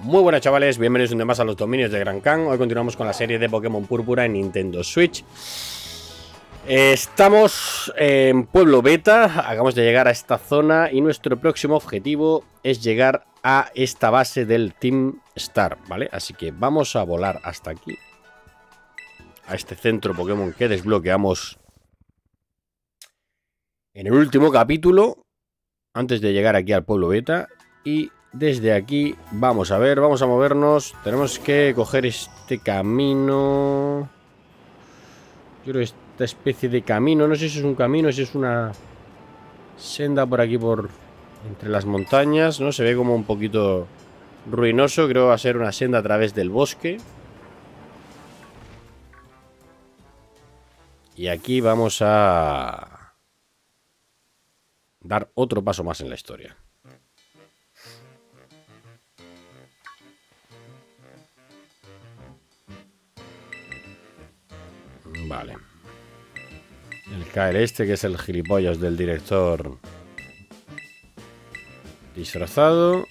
Muy buenas chavales, bienvenidos un día más a los dominios de Gran Khan. Hoy continuamos con la serie de Pokémon Púrpura en Nintendo Switch. Estamos en Pueblo Beta, acabamos de llegar a esta zona y nuestro próximo objetivo es llegar a esta base del Team Star, ¿vale? Así que vamos a volar hasta aquí, a este centro Pokémon que desbloqueamos en el último capítulo, antes de llegar aquí al Pueblo Beta. Y desde aquí vamos a ver, vamos a movernos. Tenemos que coger este camino. Yo creo que esta especie de camino, no sé si es un camino, si es una senda por aquí, por entre las montañas, ¿no? Se ve como un poquito ruinoso, creo que va a ser una senda a través del bosque. Y aquí vamos a dar otro paso más en la historia. Vale. El Kael este, que es el gilipollas del director disfrazado.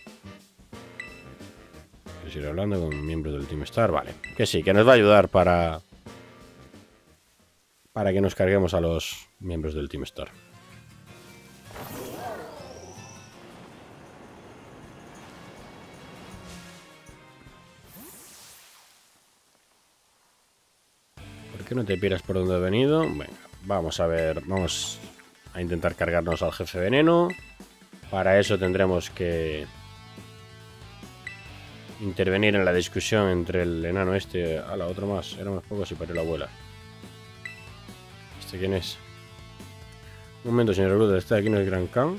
Quiero ir hablando con miembros del Team Star. Vale. Que sí, que nos va a ayudar para que nos carguemos a los miembros del Team Star. ¿Por qué no te piras por donde he venido? Venga, vamos a ver. Vamos a intentar cargarnos al jefe veneno. Para eso tendremos que intervenir en la discusión entre el enano este. A la otro más. Éramos pocos y parió la abuela. ¿Este quién es? Un momento, señor Bruder. Este de aquí no es Gran Khan.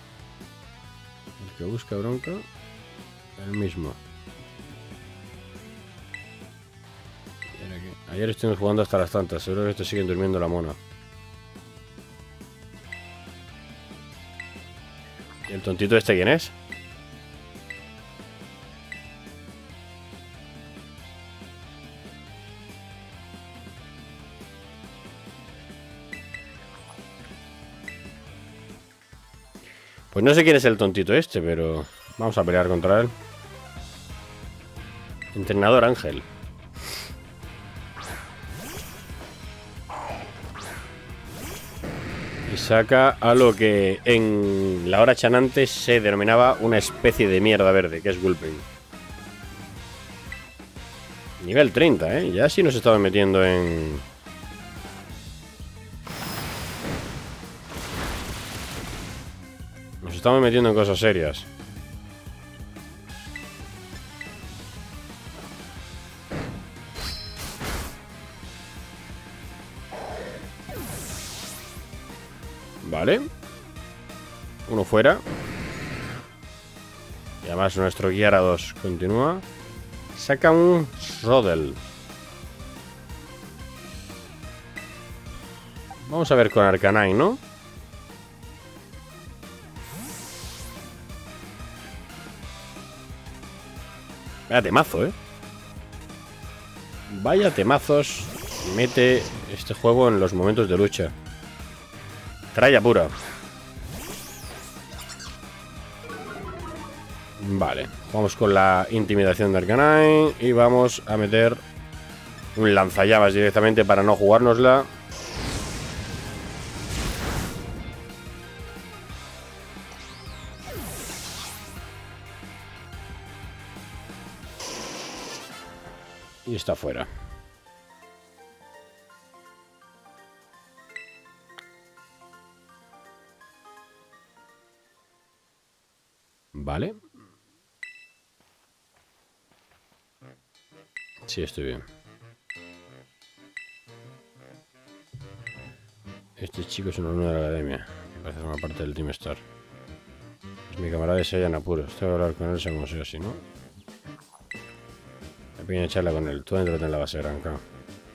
El que busca bronca. El mismo. Ayer estuvimos jugando hasta las tantas. Seguro que estos siguen durmiendo la mona. ¿Y el tontito este quién es? Pues no sé quién es el tontito este, pero vamos a pelear contra él. Entrenador Ángel. Y saca a lo que en la hora chanante se denominaba una especie de mierda verde, que es Gulping. Nivel 30, ¿eh? Ya sí nos estamos metiendo en... Nos estamos metiendo en cosas serias. Vale. Uno fuera. Y además nuestro Gyarados continúa. Saca un Rodel. Vamos a ver con Arcanine, ¿no? Vaya temazo, ¿eh? Vaya temazos mete este juego en los momentos de lucha. Tralla pura. Vale, vamos con la intimidación de Arcanine y vamos a meter un lanzallamas directamente para no jugárnosla. Y está fuera. Vale. Sí, estoy bien. Este chico es un alumno de la academia. Parece formar parte del Team Star. Es mi camarada de Saiyan Apuro. Tengo que hablar con él, sea como sea, si no. Una pequeña charla con él. Tú entrate en la base Gran Khan.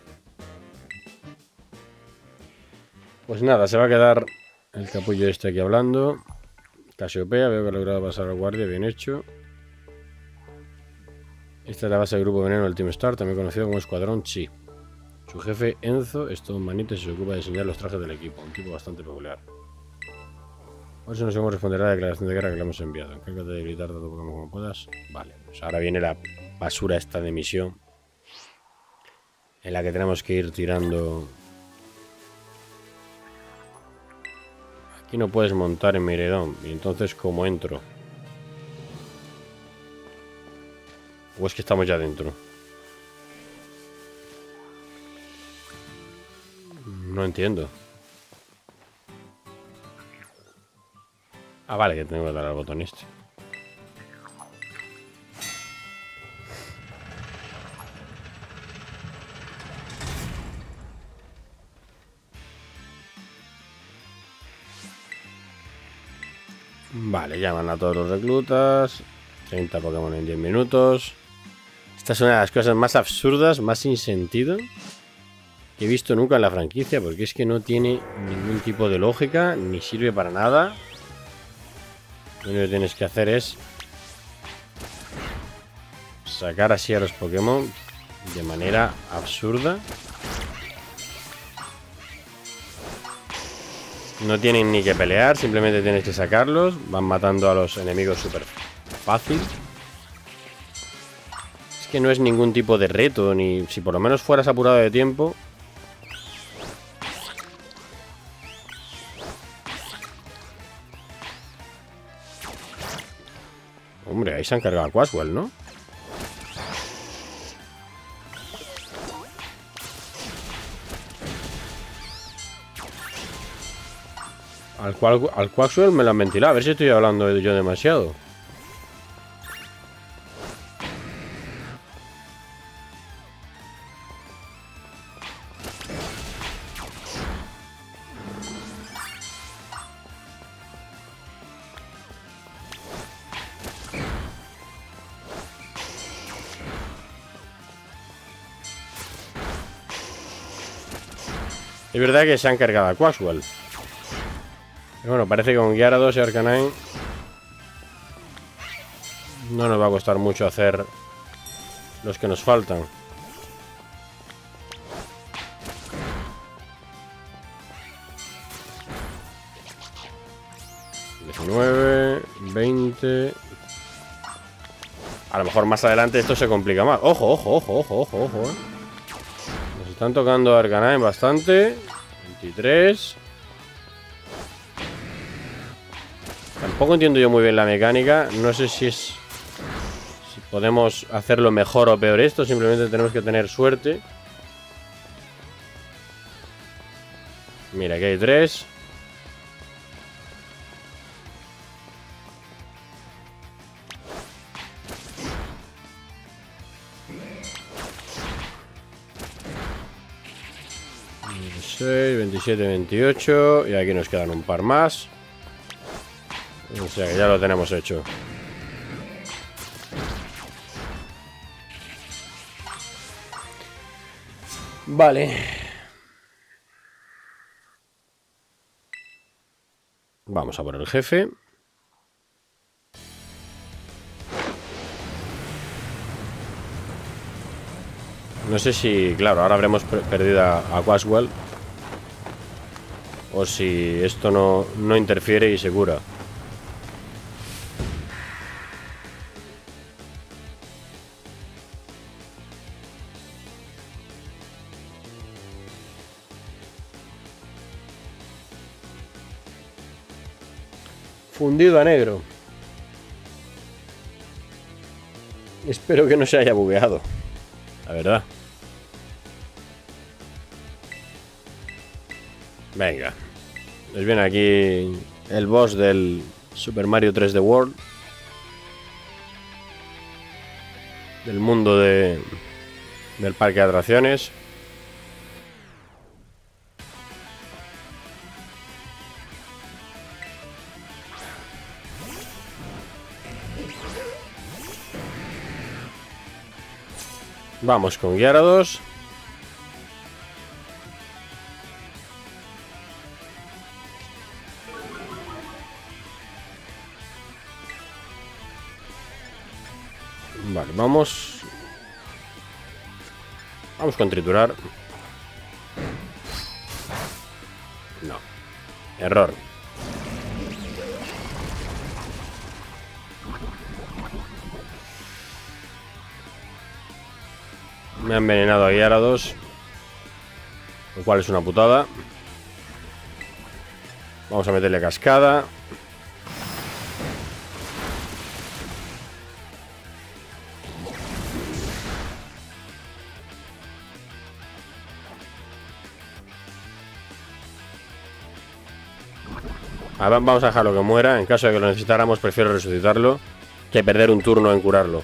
Pues nada, se va a quedar el capullo este aquí hablando. Casiopea, veo que ha logrado pasar al guardia, bien hecho. Esta es la base del grupo veneno del Team Star, también conocido como Escuadrón Chi. Su jefe, Enzo, es todo un manito y se ocupa de diseñar los trajes del equipo, un tipo bastante peculiar. Por eso no sé cómo responderá la declaración de guerra que le hemos enviado. Encárgate de debilitar tanto Pokémon como puedas. Vale, pues ahora viene la basura esta de misión. En la que tenemos que ir tirando. Aquí no puedes montar en Miredón. Y entonces, ¿cómo entro? ¿O es que estamos ya dentro? No entiendo. Ah, vale, que tengo que dar al botón este. Vale, llaman a todos los reclutas. 30 Pokémon en 10 minutos. Esta es una de las cosas más absurdas, más sin sentido que he visto nunca en la franquicia, porque es que no tiene ningún tipo de lógica, ni sirve para nada. Lo único que tienes que hacer es sacar así a los Pokémon de manera absurda. No tienen ni que pelear, simplemente tienes que sacarlos. Van matando a los enemigos súper fácil. Es que no es ningún tipo de reto, ni si por lo menos fueras apurado de tiempo. Hombre, ahí se han cargado a Quaswell, ¿no? Al Quaxwell me lo han ventilado. A ver si estoy hablando yo demasiado. Es verdad que se han cargado a Quaxwell. Pero bueno, parece que con Gyarados y Arcanine no nos va a costar mucho hacer los que nos faltan. $19, $20. A lo mejor más adelante esto se complica más. Ojo, ojo, ojo, ojo, ojo, ojo. Nos están tocando Arcanine bastante. 23. Tampoco entiendo yo muy bien la mecánica. No sé si podemos hacerlo mejor o peor esto. Simplemente tenemos que tener suerte. Mira, aquí hay 3. $26, $27, $28. Y aquí nos quedan un par más. O sea que ya lo tenemos hecho. Vale. Vamos a por el jefe. No sé si, claro, ahora habremos perdido a Quaswell. O si esto no interfiere y se cura. Fundido a negro. Espero que no se haya bugueado. La verdad. Venga. Les viene aquí el boss del Super Mario 3D World. Del mundo del parque de atracciones. Vamos con Gyarados. Vale, vamos. Vamos con triturar. No. Error. Me ha envenenado a Gyarados, lo cual es una putada. Vamos a meterle cascada. Vamos a dejarlo que muera. En caso de que lo necesitáramos, prefiero resucitarlo que perder un turno en curarlo.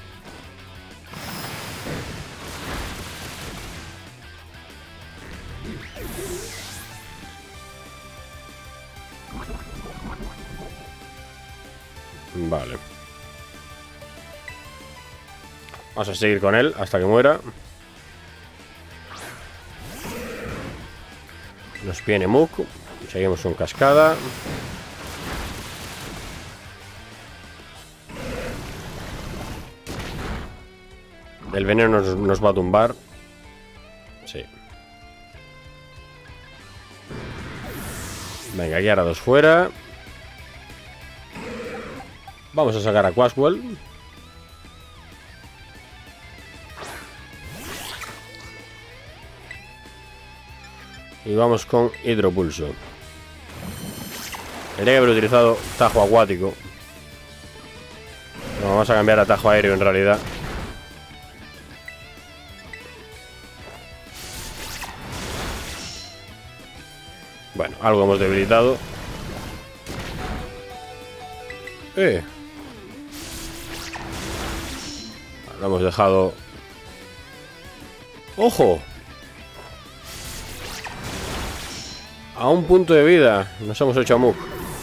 Vale. Vamos a seguir con él hasta que muera. Nos viene Muk. Seguimos con cascada. El veneno nos va a tumbar. Sí. Venga, Gyarados fuera. Vamos a sacar a Quaswell. Y vamos con Hidropulso. Tendría que haber utilizado tajo acuático. No, vamos a cambiar a tajo aéreo en realidad. Bueno, algo hemos debilitado. Lo hemos dejado. ¡Ojo! A un punto de vida. Nos hemos hecho a Muk.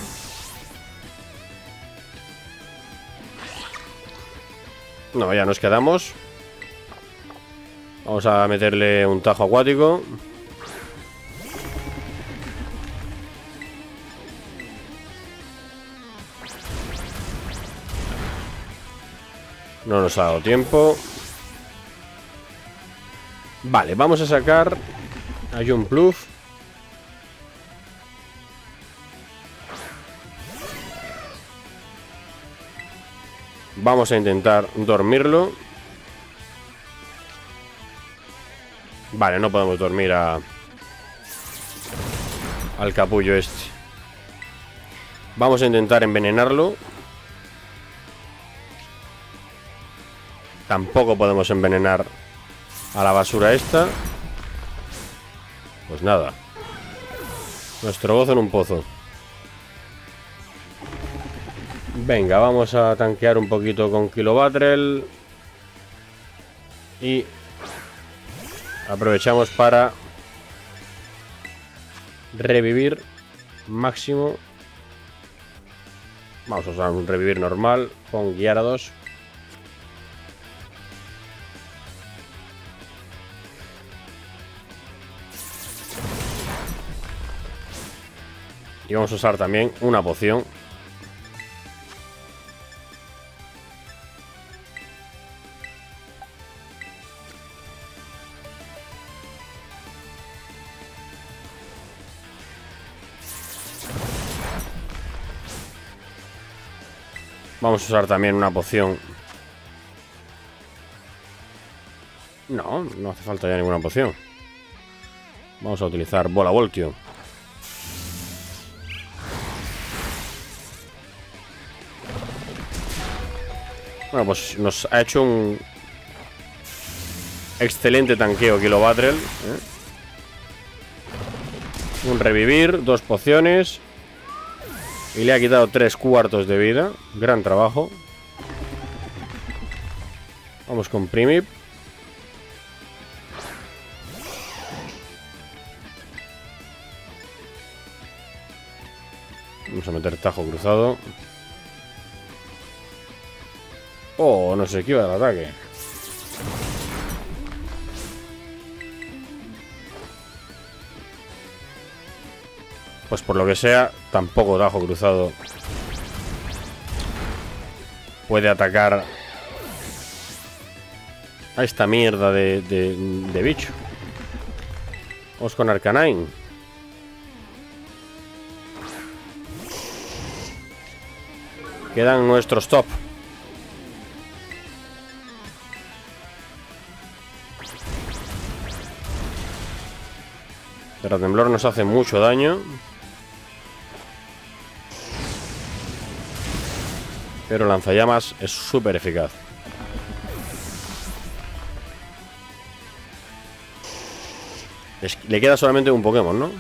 No, ya nos quedamos. Vamos a meterle un tajo acuático. No nos ha dado tiempo. Vale, vamos a sacar a Jumpluff. Vamos a intentar dormirlo. Vale, no podemos dormir al capullo este. Vamos a intentar envenenarlo. Tampoco podemos envenenar a la basura esta. Pues nada. Nuestro gozo en un pozo. Venga, vamos a tanquear un poquito con Kilobattrel. Y aprovechamos para revivir máximo. Vamos a usar un revivir normal con Gyarados. Y vamos a usar también una poción. Vamos a usar también una poción. No, no hace falta ya ninguna poción. Vamos a utilizar Bola Voltio. Bueno, pues nos ha hecho un excelente tanqueo Kilobattrel, Un revivir, 2 pociones. Y le ha quitado 3/4 de vida. Gran trabajo. Vamos con Primip. Vamos a meter tajo cruzado. Oh, no se esquiva del ataque. Pues por lo que sea, tampoco tajo cruzado puede atacar a esta mierda de bicho. Vamos con Arcanine. Quedan nuestros top. Terratemblor nos hace mucho daño. Pero lanzallamas es súper eficaz. Le queda solamente un Pokémon, ¿no?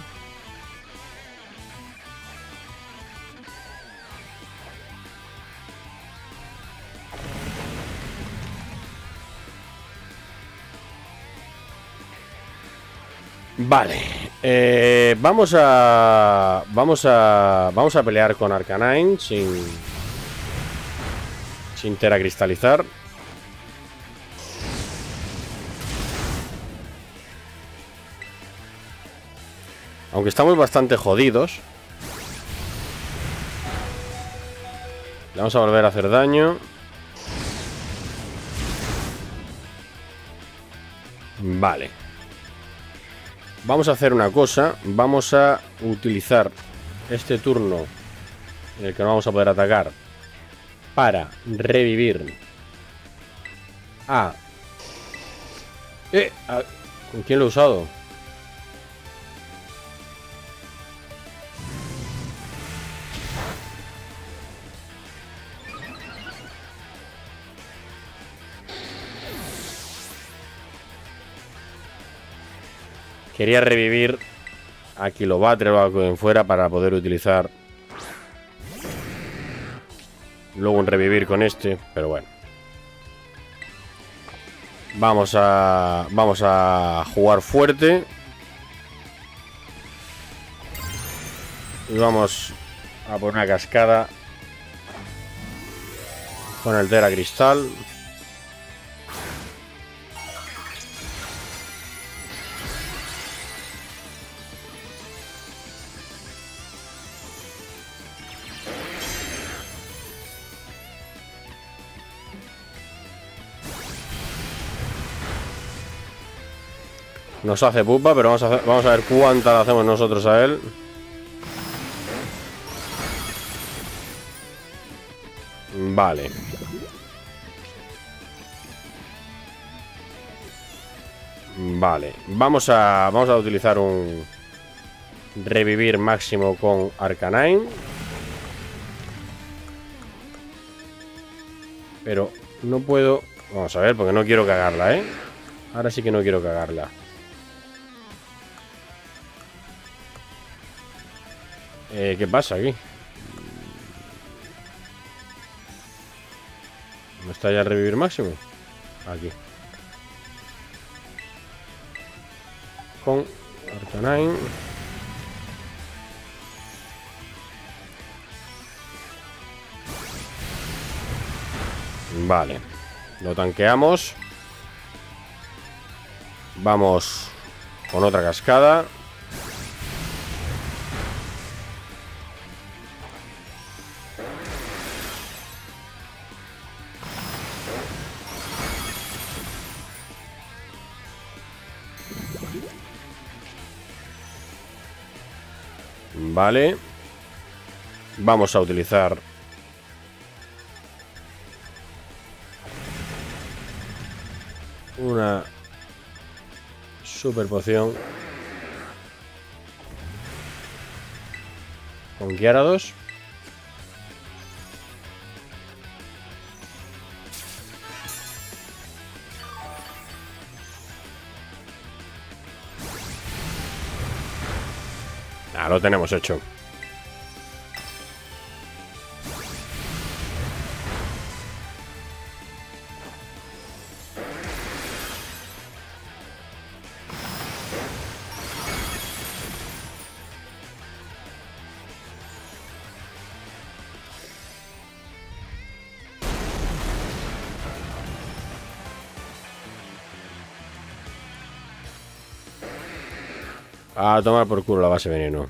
Vale. Vamos a pelear con Arcanine sin teracristalizar. Aunque estamos bastante jodidos. Le vamos a volver a hacer daño. Vale. Vamos a hacer una cosa. Vamos a utilizar este turno en el que no vamos a poder atacar para revivir a... ¿Con quién lo he usado? Quería revivir a Kilowattrel o algo en fuera para poder utilizar luego un revivir con este, pero bueno. Vamos a jugar fuerte. Y vamos a poner una cascada con el Tera Cristal. Nos hace pupa, pero vamos a ver cuánta le hacemos nosotros a él. Vale. Vale. Vamos a utilizar un revivir máximo con Arcanine. Pero no puedo... Vamos a ver, porque no quiero cagarla, ¿eh? Ahora sí que no quiero cagarla. ¿Qué pasa aquí? ¿No está ya el revivir máximo? Aquí. Con Arcanine. Vale. Lo tanqueamos. Vamos con otra cascada. Vale. Vamos a utilizar una super poción con Gyarados. Lo tenemos hecho. A tomar por culo la base veneno.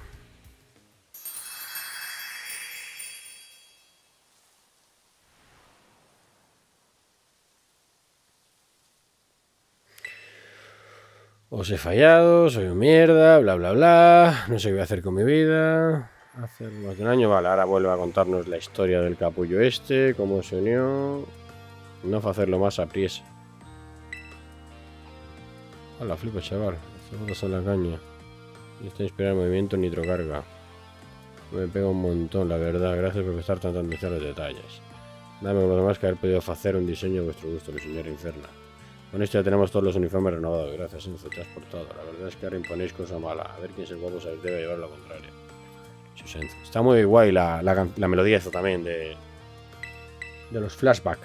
Os he fallado, soy un mierda, bla bla bla. No sé qué voy a hacer con mi vida. Hace más de un año, vale, ahora vuelve a contarnos la historia del capullo este, cómo se unió. No fue hacerlo más a prisa. Hola, flipo, chaval. Estas fotos son la caña. Y está inspirado en movimiento nitrocarga. Me pega un montón, la verdad. Gracias por prestar tanta atención a los detalles. Dame por lo demás que haber podido hacer un diseño de vuestro gusto, mi señora Inferna. Con esto ya tenemos todos los uniformes renovados. Gracias, Enzo, te has portado. La verdad es que ahora imponéis cosa mala. A ver quién es el guapo, se debe llevar la contraria. Está muy guay la melodía esta también de los flashbacks.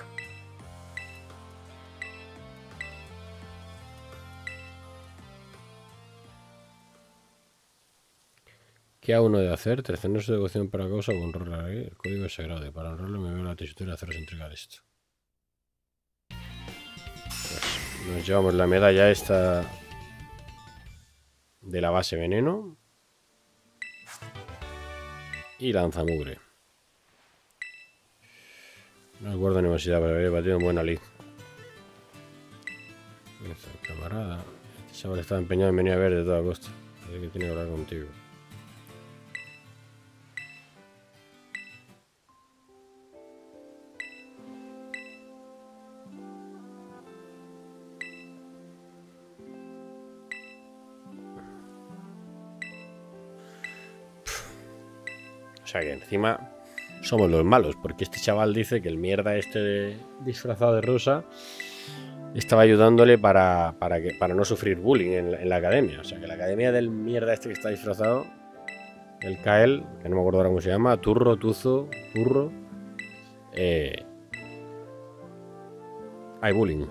¿Qué ha uno de hacer? 13 no es devoción para causa o honrar el código es sagrado. Y para honrarlo me veo la tesitura de haceros entregar esto. Pues nos llevamos la medalla esta de la base veneno. Y lanzamugre. No guardo universidad, pero haber batido en buena lid. Camarada. Este chaval estaba empeñado en venir a ver de toda costa. Así que tiene que hablar contigo. O sea que encima somos los malos, porque este chaval dice que el mierda este disfrazado de rosa estaba ayudándole para no sufrir bullying en la academia. O sea que la academia del mierda este que está disfrazado, el Kael, que no me acuerdo ahora cómo se llama, Turro, Tuzo, Turro, hay bullying.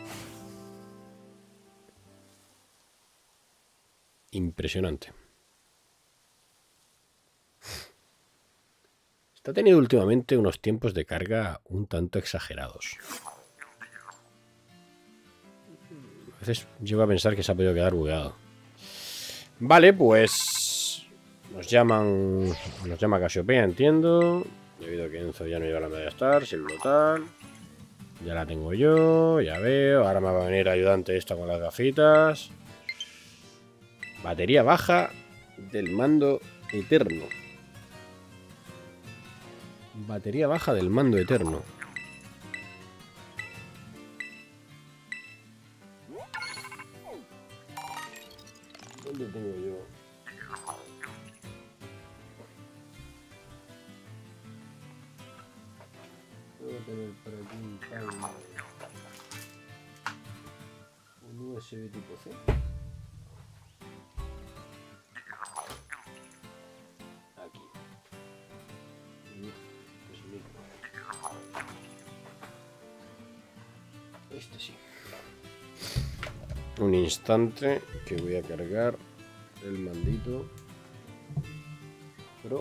Impresionante. Ha tenido últimamente unos tiempos de carga un tanto exagerados. A veces llego a pensar que se ha podido quedar bugueado. Vale, pues nos llama Casiopea, entiendo. Debido a que Enzo ya no lleva la medalla Star, sin tal. Ya la tengo yo, ya veo. Ahora me va a venir ayudante esta con las gafitas. Batería baja del mando eterno. Batería baja del mando eterno. ¿Dónde tengo yo? Voy a tener por aquí un cable. Un USB tipo C. Aquí. Este sí. Un instante que voy a cargar el mandito. Pero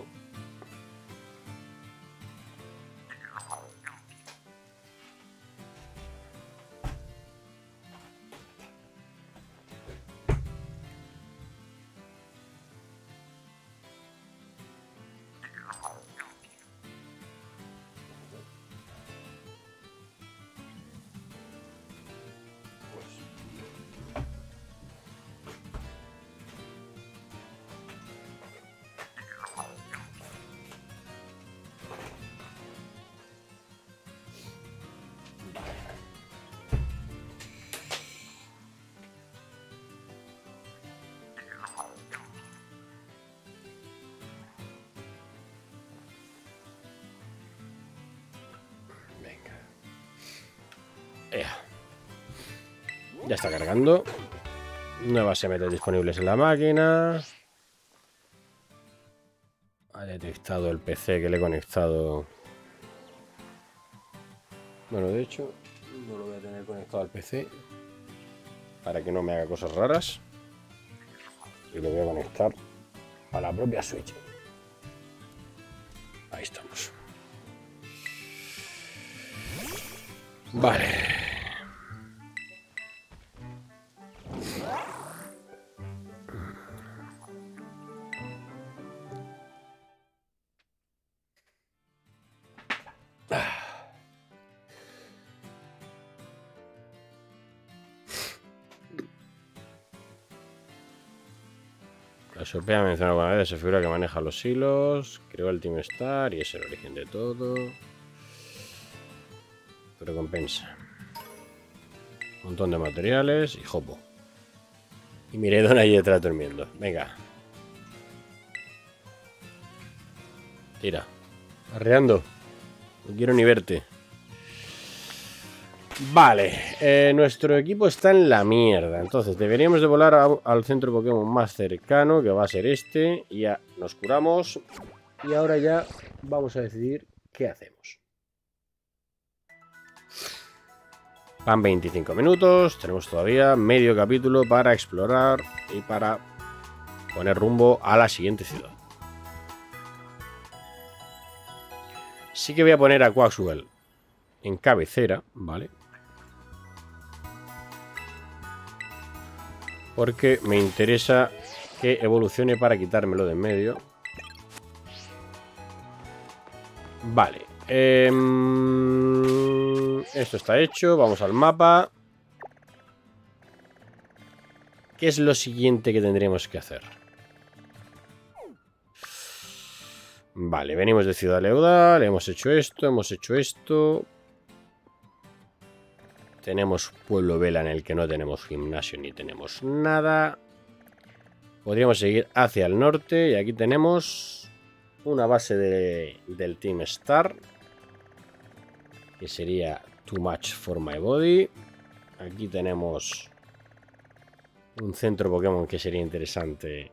ya está cargando. Nuevas MT disponibles en la máquina. Ha detectado el PC que le he conectado. Bueno, de hecho, no lo voy a tener conectado al PC para que no me haga cosas raras. Y lo voy a conectar a la propia Switch. Ahí estamos. Vale. Casiopea menciona alguna vez, se figura que maneja los hilos, creó el Team Star y es el origen de todo. Recompensa. Un montón de materiales y Jopo. Y Miredon ahí detrás durmiendo. Venga. Mira, arreando. No quiero ni verte. Vale, nuestro equipo está en la mierda. Entonces deberíamos de volar al centro Pokémon más cercano, que va a ser este. Y ya nos curamos. Y ahora ya vamos a decidir qué hacemos. Van 25 minutos. Tenemos todavía medio capítulo para explorar y para poner rumbo a la siguiente ciudad. Sí que voy a poner a Quaxwell en cabecera, ¿vale? Porque me interesa que evolucione para quitármelo de en medio. Vale. Esto está hecho. Vamos al mapa. ¿Qué es lo siguiente que tendríamos que hacer? Vale, venimos de Ciudad Leudal. Hemos hecho esto, hemos hecho esto. Tenemos Pueblo Vela en el que no tenemos gimnasio ni tenemos nada. Podríamos seguir hacia el norte y aquí tenemos una base del Team Star, que sería Too Much for My Body. Aquí tenemos un centro Pokémon que sería interesante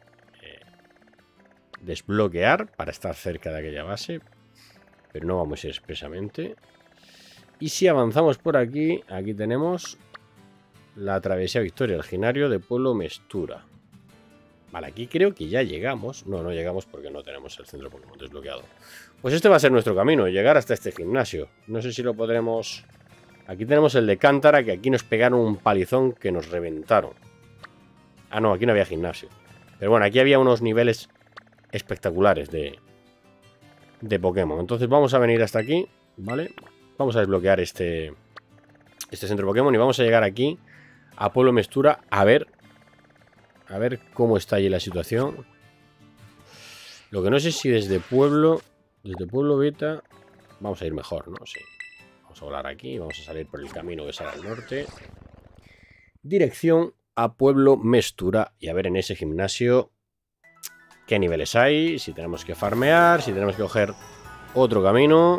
desbloquear para estar cerca de aquella base, pero no vamos a ir expresamente. Y si avanzamos por aquí, aquí tenemos la travesía Victoria, el Ginario de Pueblo Mestura. Vale, aquí creo que ya llegamos. No, no llegamos porque no tenemos el centro Pokémon desbloqueado. Pues este va a ser nuestro camino, llegar hasta este gimnasio. No sé si lo podremos... Aquí tenemos el de Cántara, que aquí nos pegaron un palizón que nos reventaron. Ah, no, aquí no había gimnasio. Pero bueno, aquí había unos niveles espectaculares de Pokémon. Entonces vamos a venir hasta aquí, ¿vale? Vamos a desbloquear este centro Pokémon y vamos a llegar aquí a Pueblo Mestura a ver cómo está allí la situación. Lo que no sé si desde Pueblo Beta vamos a ir mejor, ¿no? Sí. Vamos a volar aquí, vamos a salir por el camino que sale al norte. Dirección a Pueblo Mestura y a ver en ese gimnasio qué niveles hay, si tenemos que farmear, si tenemos que coger otro camino.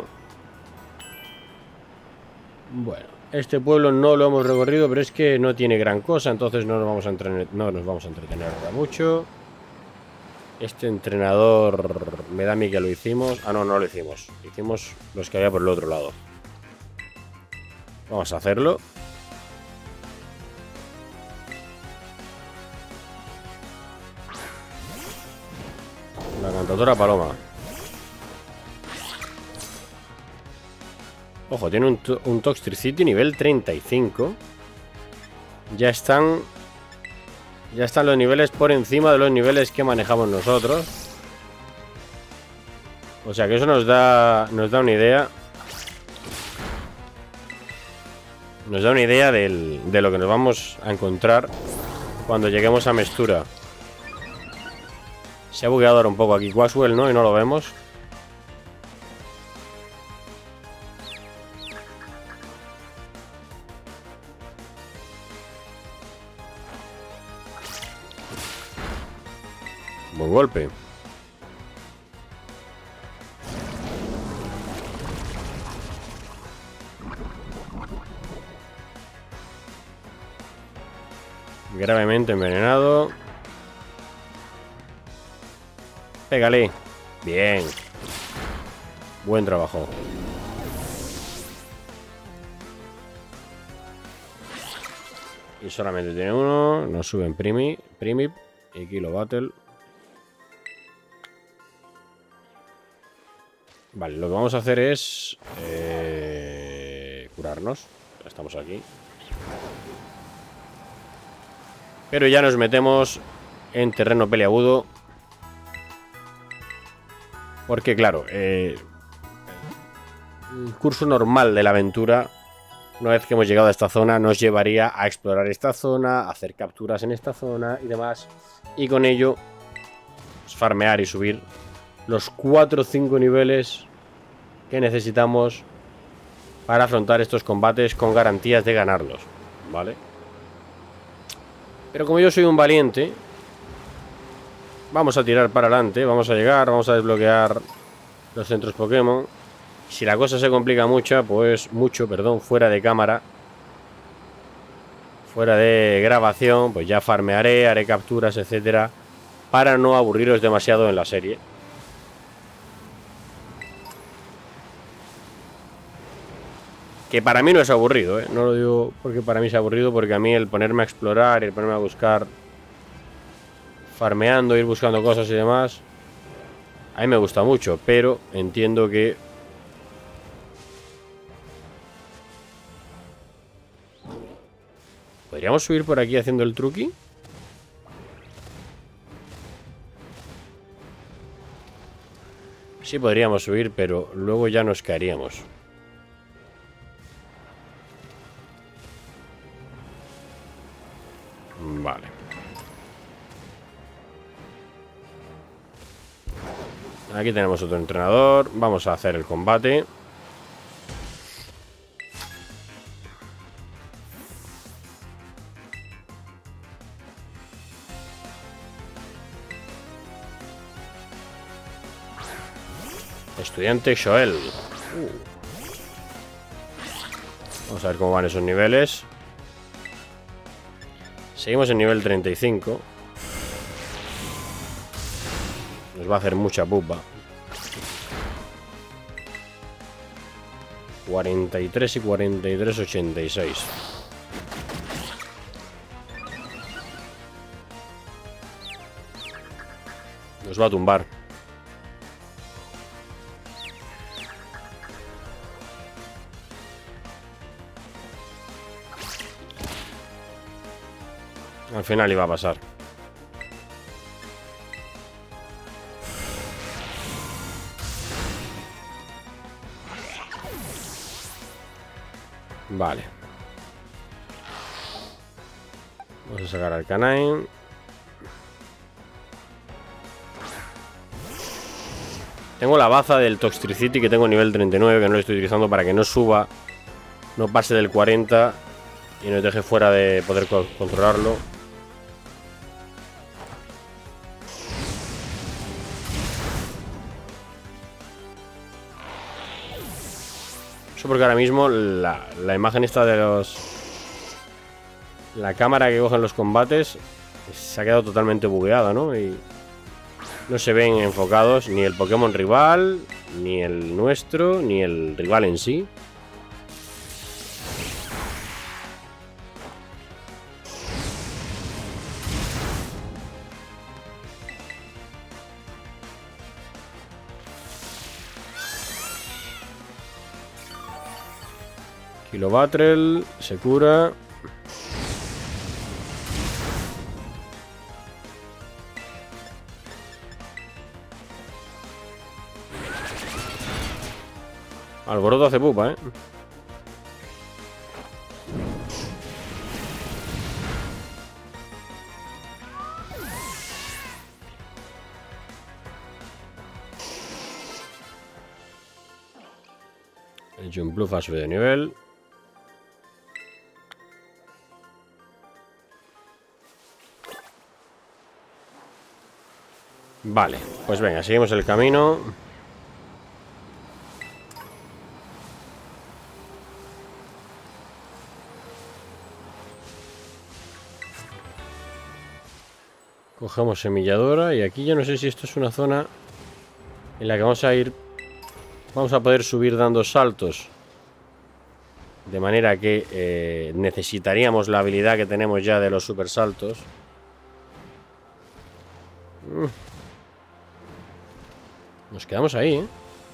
Bueno, este pueblo no lo hemos recorrido, pero es que no tiene gran cosa, entonces no nos vamos a entretener ahora mucho. Este entrenador me da a mí que lo hicimos. Ah, no, no lo hicimos. Hicimos los que había por el otro lado. Vamos a hacerlo. La cantadora Paloma. Ojo, tiene un Toxtricity nivel 35. Ya están los niveles por encima de los niveles que manejamos nosotros. O sea que eso nos da una idea. Nos da una idea de lo que nos vamos a encontrar cuando lleguemos a Mestura. Se ha bugueado ahora un poco aquí Quaxwell, ¿no? Y no lo vemos. Buen golpe. Gravemente envenenado. Pégale. Bien. Buen trabajo. Y solamente tiene uno. Nos suben Primip y Kilo Battle. Vale, lo que vamos a hacer es curarnos. Ya estamos aquí. Pero ya nos metemos en terreno peliagudo. Porque claro, el curso normal de la aventura, una vez que hemos llegado a esta zona, nos llevaría a explorar esta zona, a hacer capturas en esta zona y demás. Y con ello, pues, farmear y subir los 4 o 5 niveles que necesitamos para afrontar estos combates con garantías de ganarlos, ¿vale? Pero como yo soy un valiente, vamos a tirar para adelante, vamos a llegar, vamos a desbloquear los centros Pokémon. Si la cosa se complica mucho, fuera de cámara, fuera de grabación, pues ya farmearé, haré capturas, etcétera, para no aburriros demasiado en la serie. Que para mí no es aburrido, ¿eh? No lo digo porque para mí es aburrido, porque a mí el ponerme a explorar, el ponerme a buscar, farmeando, ir buscando cosas y demás, a mí me gusta mucho, pero entiendo que ¿podríamos subir por aquí haciendo el truqui? Sí podríamos subir, pero luego ya nos caeríamos. Vale. Aquí tenemos otro entrenador. Vamos a hacer el combate. Estudiante Shoel. Vamos a ver cómo van esos niveles. Seguimos en nivel 35. Nos va a hacer mucha pupa. 43 y 43, 86. Nos va a tumbar. Al final iba a pasar. Vale. Vamos a sacar al Canine. Tengo la baza del Toxtricity que tengo nivel 39, que no lo estoy utilizando para que no suba, no pase del 40 y nos deje fuera de poder controlarlo. Eso porque ahora mismo la imagen esta de los... La cámara que cogen los combates se ha quedado totalmente bugueada, ¿no? Y no se ven enfocados ni el Pokémon rival, ni el nuestro, ni el rival en sí. Kilobatrel se cura. Alboroto hace pupa, ¿eh? El Jumpluff ha subido de nivel. Vale, pues venga, seguimos el camino. Cogemos semilladora y aquí ya no sé si esto es una zona en la que vamos a ir. Vamos a poder subir dando saltos. De manera que necesitaríamos la habilidad que tenemos ya de los super saltos. Nos quedamos ahí, ¿eh?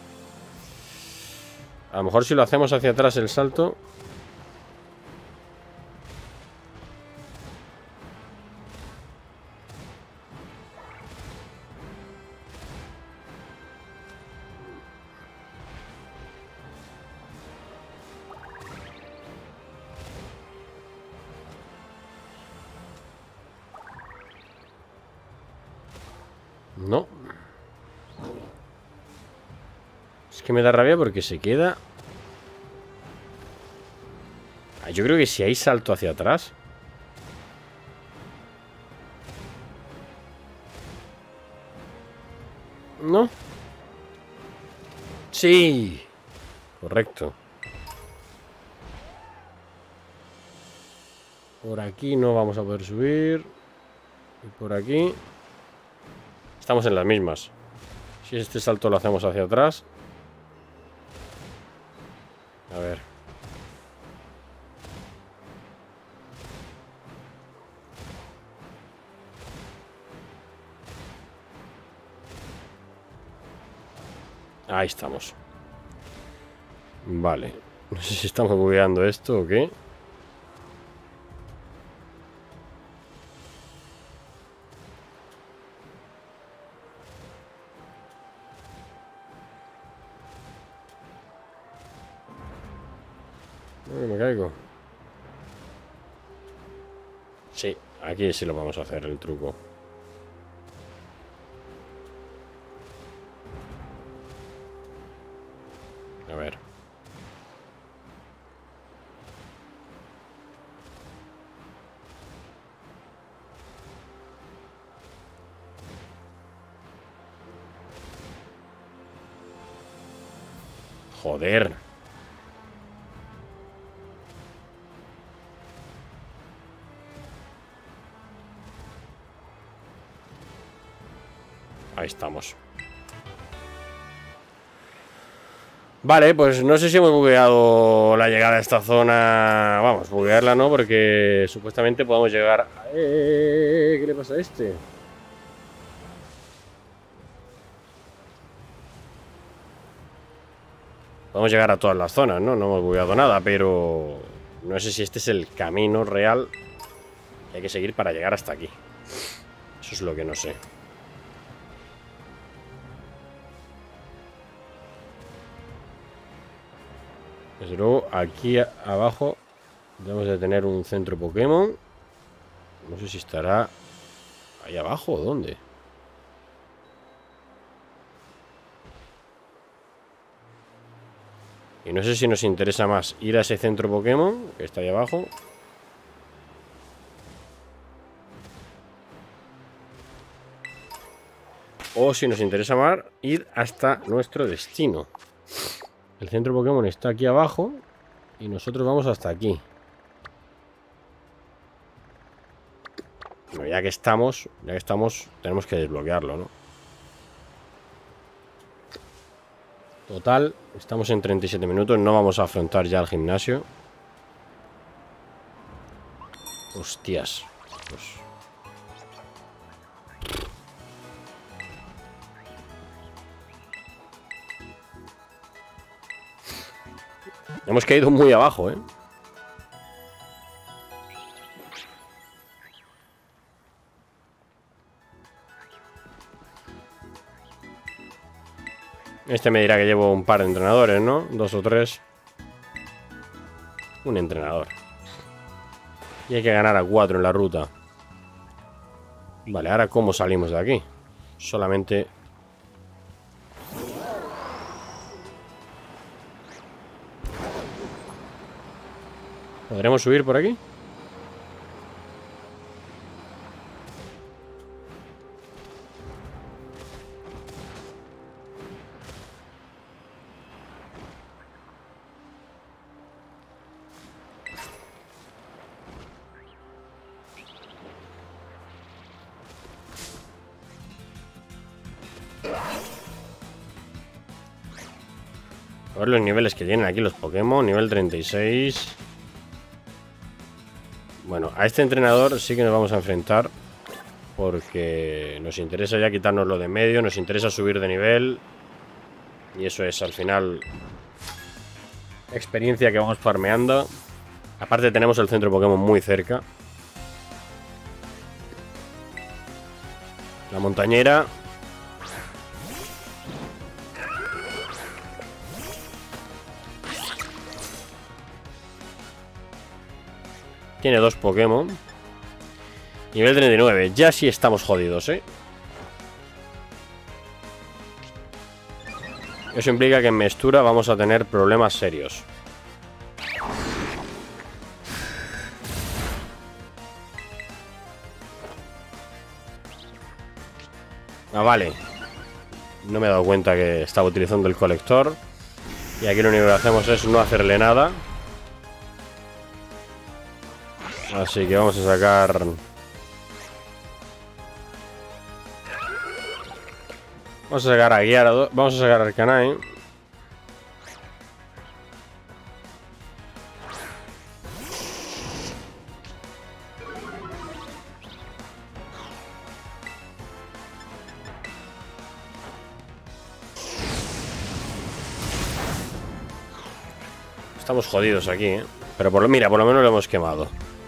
A lo mejor si lo hacemos hacia atrás el salto. No. Es que me da rabia porque se queda... Yo creo que si hay salto hacia atrás... ¿No? Sí. Correcto. Por aquí no vamos a poder subir. Y por aquí estamos en las mismas. Si este salto lo hacemos hacia atrás. A ver. Ahí estamos. Vale. No sé si estamos bugueando esto o qué. Me caigo. Sí, aquí sí lo vamos a hacer el truco. A ver. Joder. Ahí estamos. Vale, pues no sé si hemos bugueado la llegada a esta zona. Vamos, buguearla no, porque supuestamente podemos llegar... ¿Qué le pasa a este? Podemos llegar a todas las zonas, ¿no? No hemos bugueado nada, pero... No sé si este es el camino real que hay que seguir para llegar hasta aquí. Eso es lo que no sé. Desde luego, aquí abajo debemos de tener un centro Pokémon. No sé si estará ahí abajo o dónde. Y no sé si nos interesa más ir a ese centro Pokémon que está ahí abajo. O si nos interesa más ir hasta nuestro destino. El centro Pokémon está aquí abajo y nosotros vamos hasta aquí. Bueno, ya que estamos, tenemos que desbloquearlo, ¿no? Total, estamos en 37 minutos, no vamos a afrontar ya el gimnasio. Hostias. Pues... Hemos caído muy abajo, ¿eh? Este me dirá que llevo un par de entrenadores, ¿no? 2 o 3. Un entrenador. Y hay que ganar a 4 en la ruta. Vale, ahora ¿cómo salimos de aquí? Solamente... ¿Podremos subir por aquí? A ver los niveles que tienen aquí los Pokémon. Nivel 36. Bueno, a este entrenador sí que nos vamos a enfrentar. Porque nos interesa ya quitarnos lo de medio. Nos interesa subir de nivel. Y eso es, al final, experiencia que vamos farmeando. Aparte tenemos el centro Pokémon muy cerca. La montañera. Tiene 2 Pokémon. Nivel 39. Ya sí estamos jodidos, ¿eh? Eso implica que en Mestura vamos a tener problemas serios. Ah, vale. No me he dado cuenta que estaba utilizando el colector. Y aquí lo único que hacemos es no hacerle nada. Así que vamos a sacar... Vamos a sacar a Gyarados. Vamos a sacar a Arcanine. Estamos jodidos aquí, ¿eh? Pero mira, por lo menos lo hemos quemado.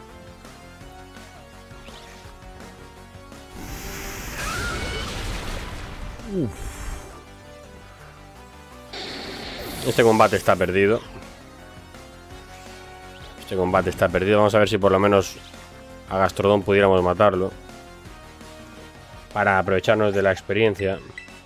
Uf. Este combate está perdido. Este combate está perdido. Vamos a ver si por lo menos a Gastrodon pudiéramos matarlo. Para aprovecharnos de la experiencia.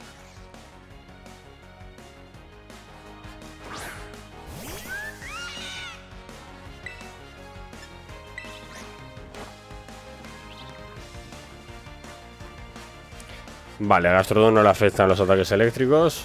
Vale, a Gastrodon no le afectan los ataques eléctricos.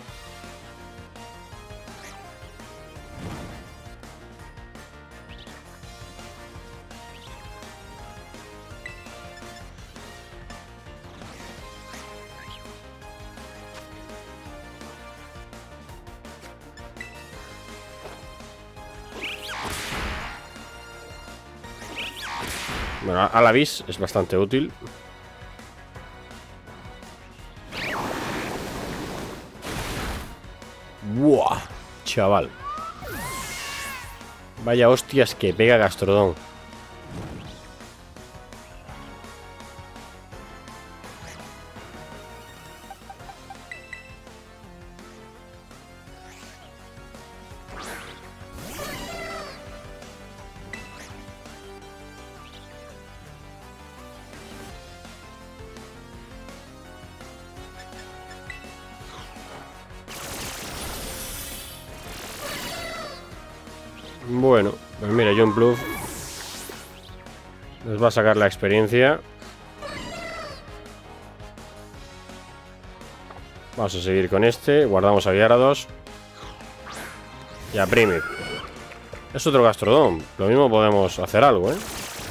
Bueno, Alavis es bastante útil. ¡Buah! Chaval. Vaya hostias que pega Gastrodon. Bueno, pues mira, Jumpluff nos va a sacar la experiencia. Vamos a seguir con este. Guardamos a Gyarados. Y a Primir. Es otro Gastrodon. Lo mismo podemos hacer algo, ¿eh?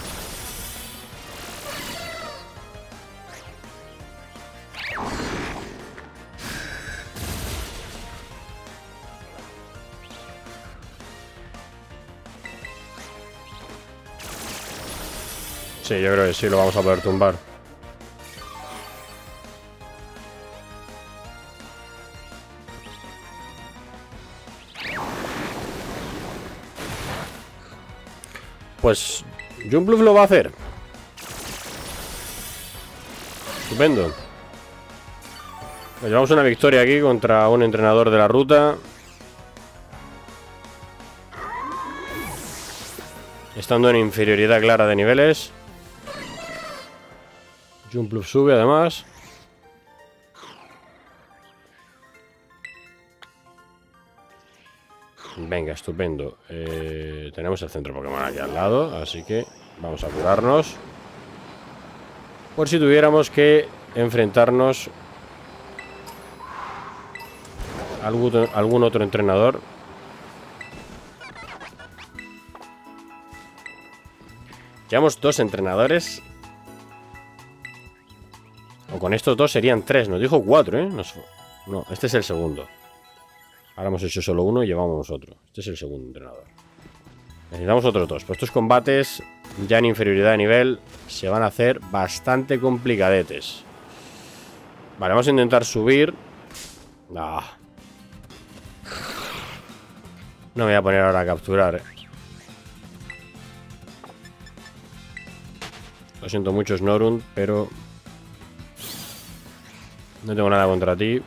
Sí, yo creo que sí, lo vamos a poder tumbar. Pues Jumpluff lo va a hacer. Estupendo. Nos llevamos una victoria aquí contra un entrenador de la ruta. Estando en inferioridad clara de niveles. Jumpluff sube además. Venga, estupendo. Tenemos el centro Pokémon aquí al lado, así que vamos a curarnos. Por si tuviéramos que enfrentarnos a algún otro entrenador. Llevamos 2 entrenadores. O con estos 2 serían 3. Nos dijo 4, ¿eh? No, este es el segundo. Ahora hemos hecho solo uno y llevamos otro. Este es el segundo entrenador. Necesitamos otros 2. Pues estos combates, ya en inferioridad de nivel, se van a hacer bastante complicadetes. Vale, vamos a intentar subir. No me voy a poner ahora a capturar, Lo siento mucho, Snorunt, pero no tengo nada contra ti.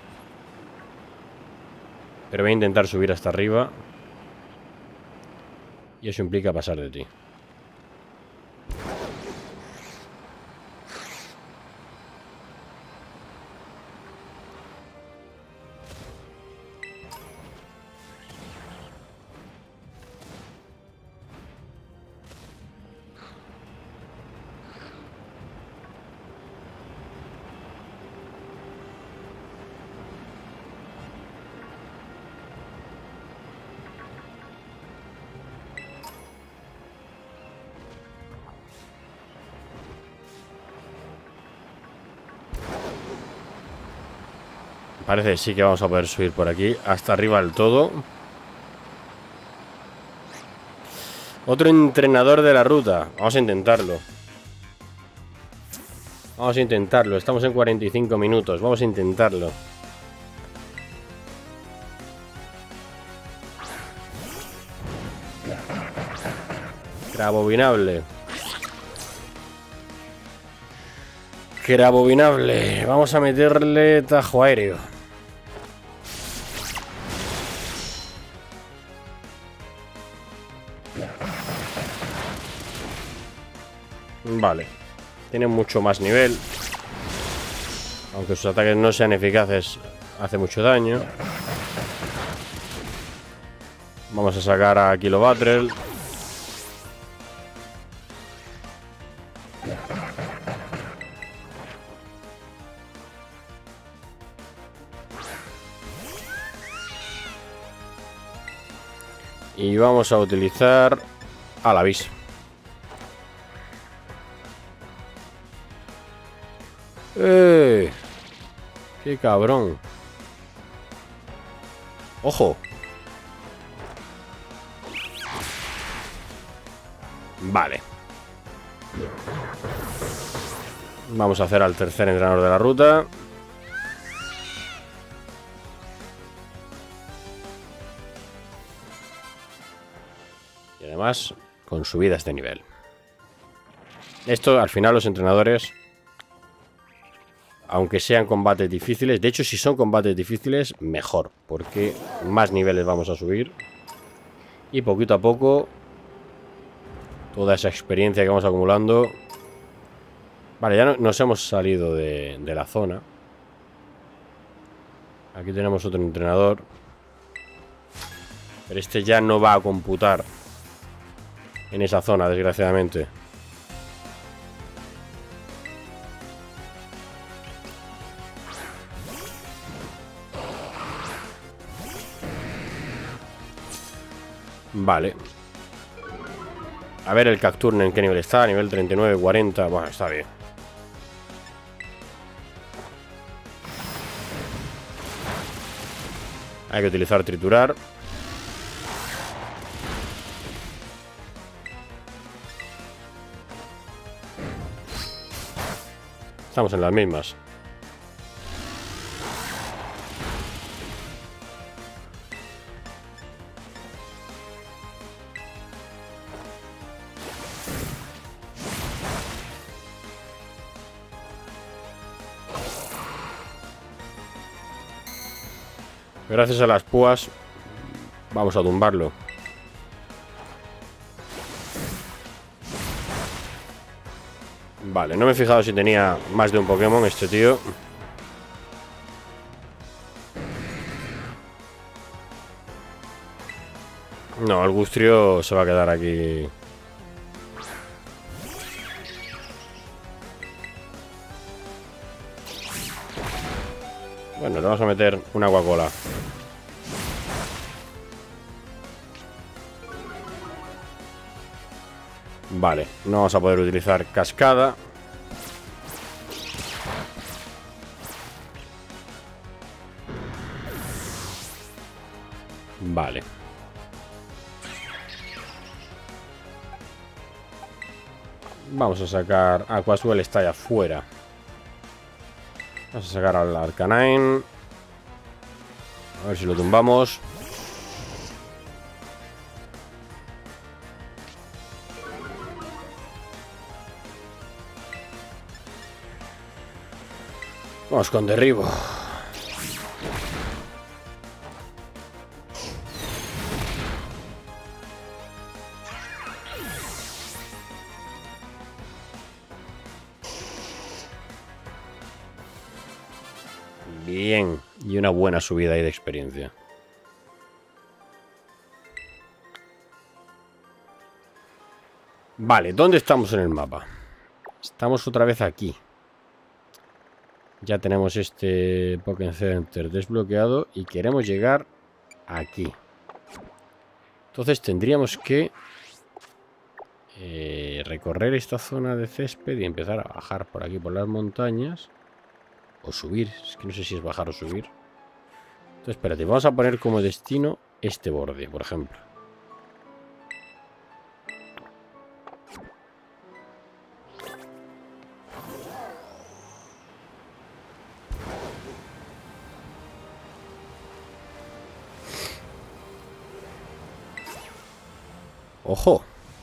Pero voy a intentar subir hasta arriba. Y eso implica pasar de ti. Parece que sí que vamos a poder subir por aquí, hasta arriba del todo. Otro entrenador de la ruta. Vamos a intentarlo. Vamos a intentarlo. Estamos en 45 minutos. Vamos a intentarlo. Crabobinable. Crabobinable. Vamos a meterle tajo aéreo. Vale. Tiene mucho más nivel. Aunque sus ataques no sean eficaces, hace mucho daño. Vamos a sacar a Kilobattrel. Y vamos a utilizar a la Vis. ¡Qué cabrón! ¡Ojo! Vale. Vamos a hacer al tercer entrenador de la ruta. Y además, con subidas de nivel. Esto, al final, los entrenadores, aunque sean combates difíciles, de hecho, si son combates difíciles, mejor, porque más niveles vamos a subir. Y poquito a poco, toda esa experiencia que vamos acumulando. Vale, ya nos hemos salido de la zona. Aquí tenemos otro entrenador. Pero este ya no va a computar en esa zona, desgraciadamente. Vale. A ver el Cacturne en qué nivel está. A nivel 39, 40. Bueno, está bien. Hay que utilizar triturar. Estamos en las mismas. Gracias a las púas vamos a tumbarlo. Vale, no me he fijado si tenía más de un Pokémon este tío. No, el Gustrio se va a quedar aquí. Bueno, le vamos a meter una Aguacola. Vale, no vamos a poder utilizar cascada. Vale. Vamos a sacar... Aquaswell está allá afuera. Vamos a sacar al Arcanine. A ver si lo tumbamos. Vamos con derribo. Bien. Y una buena subida ahí de experiencia. Vale, ¿dónde estamos en el mapa? Estamos otra vez aquí. Ya tenemos este Pokémon Center desbloqueado y queremos llegar aquí. Entonces tendríamos que recorrer esta zona de césped y empezar a bajar por aquí por las montañas. O subir, es que no sé si es bajar o subir. Entonces, espérate, vamos a poner como destino este borde, por ejemplo. ¡Ojo!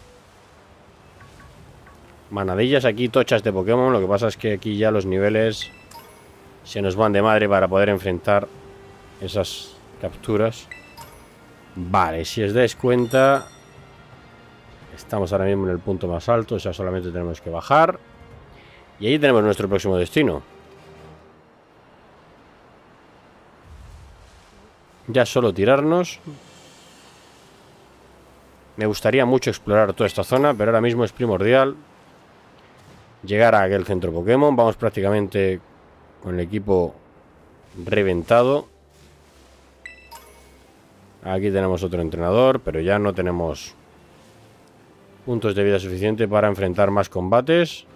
Manadillas aquí tochas de Pokémon. Lo que pasa es que aquí ya los niveles se nos van de madre para poder enfrentar esas capturas. Vale, si os dais cuenta, estamos ahora mismo en el punto más alto. O sea, solamente tenemos que bajar. Y ahí tenemos nuestro próximo destino. Ya solo tirarnos. Me gustaría mucho explorar toda esta zona, pero ahora mismo es primordial llegar a aquel centro Pokémon. Vamos prácticamente con el equipo reventado. Aquí tenemos otro entrenador, pero ya no tenemos puntos de vida suficiente para enfrentar más combates.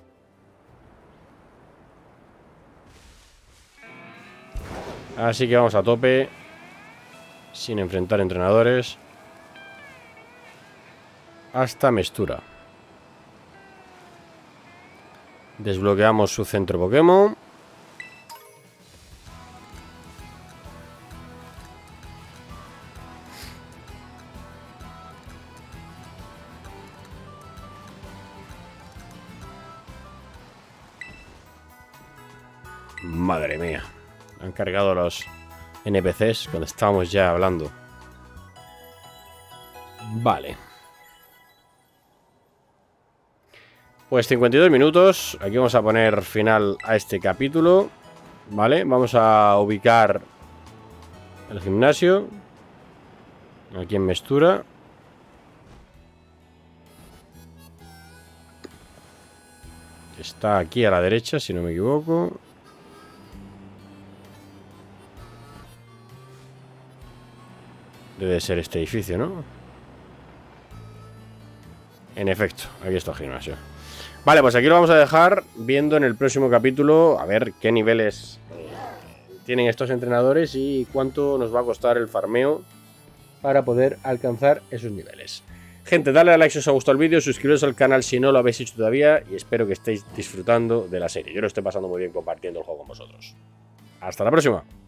Así que vamos a tope, sin enfrentar entrenadores, hasta Mestura. Desbloqueamos su centro Pokémon. Madre mía. Han cargado los NPCs cuando estábamos ya hablando. Vale. Pues 52 minutos. Aquí vamos a poner final a este capítulo. Vale, vamos a ubicar el gimnasio. Aquí en Mestura. Está aquí a la derecha, si no me equivoco. Debe ser este edificio, ¿no? En efecto, aquí está el gimnasio. Vale, pues aquí lo vamos a dejar viendo en el próximo capítulo a ver qué niveles tienen estos entrenadores y cuánto nos va a costar el farmeo para poder alcanzar esos niveles. Gente, dale a like si os ha gustado el vídeo, suscribiros al canal si no lo habéis hecho todavía y espero que estéis disfrutando de la serie. Yo lo estoy pasando muy bien compartiendo el juego con vosotros. Hasta la próxima.